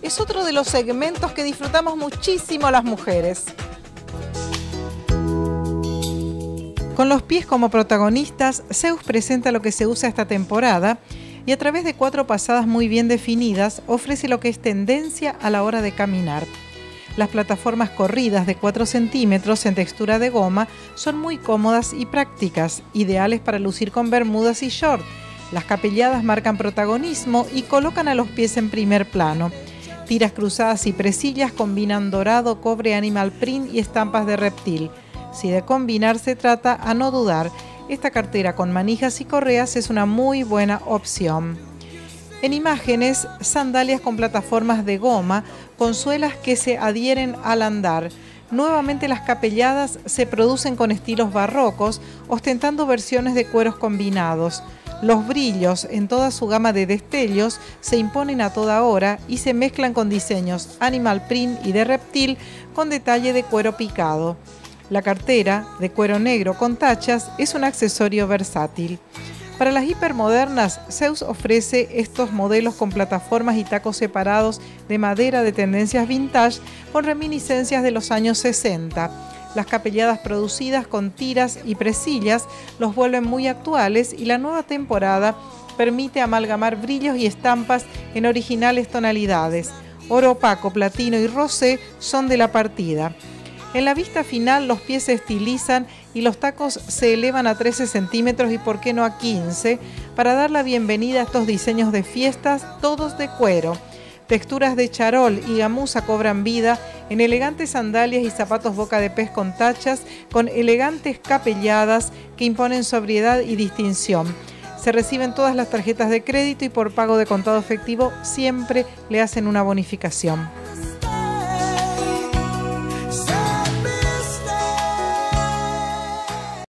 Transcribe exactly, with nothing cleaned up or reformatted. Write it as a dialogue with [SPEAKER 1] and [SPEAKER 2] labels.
[SPEAKER 1] es otro de los segmentos que disfrutamos muchísimo las mujeres. Con los pies como protagonistas, Zeus presenta lo que se usa esta temporada y a través de cuatro pasadas muy bien definidas ofrece lo que es tendencia a la hora de caminar. Las plataformas corridas de cuatro centímetros en textura de goma son muy cómodas y prácticas, ideales para lucir con bermudas y short. Las capelladas marcan protagonismo y colocan a los pies en primer plano. Tiras cruzadas y presillas combinan dorado, cobre, animal print y estampas de reptil. Si de combinar se trata, a no dudar, esta cartera con manijas y correas es una muy buena opción. En imágenes, sandalias con plataformas de goma, con suelas que se adhieren al andar. Nuevamente las capelladas se producen con estilos barrocos, ostentando versiones de cueros combinados. Los brillos en toda su gama de destellos se imponen a toda hora y se mezclan con diseños animal print y de reptil con detalle de cuero picado. La cartera, de cuero negro con tachas, es un accesorio versátil. Para las hipermodernas, Zeus ofrece estos modelos con plataformas y tacos separados de madera de tendencias vintage con reminiscencias de los años sesenta. Las capelladas producidas con tiras y presillas los vuelven muy actuales y la nueva temporada permite amalgamar brillos y estampas en originales tonalidades. Oro opaco, platino y rosé son de la partida. En la vista final los pies se estilizan y los tacos se elevan a trece centímetros y por qué no a quince para dar la bienvenida a estos diseños de fiestas, todos de cuero. Texturas de charol y gamuza cobran vida en elegantes sandalias y zapatos boca de pez con tachas, con elegantes capelladas que imponen sobriedad y distinción. Se reciben todas las tarjetas de crédito y por pago de contado efectivo siempre le hacen una bonificación.